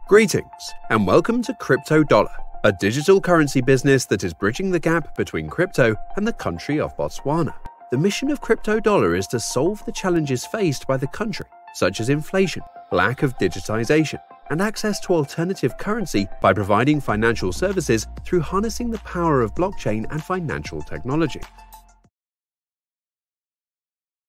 Greetings and welcome to Crypto Dollar, a digital currency business that is bridging the gap between crypto and the country of Botswana. The mission of Crypto Dollar is to solve the challenges faced by the country, such as inflation, lack of digitization, and access to alternative currency by providing financial services through harnessing the power of blockchain and financial technology.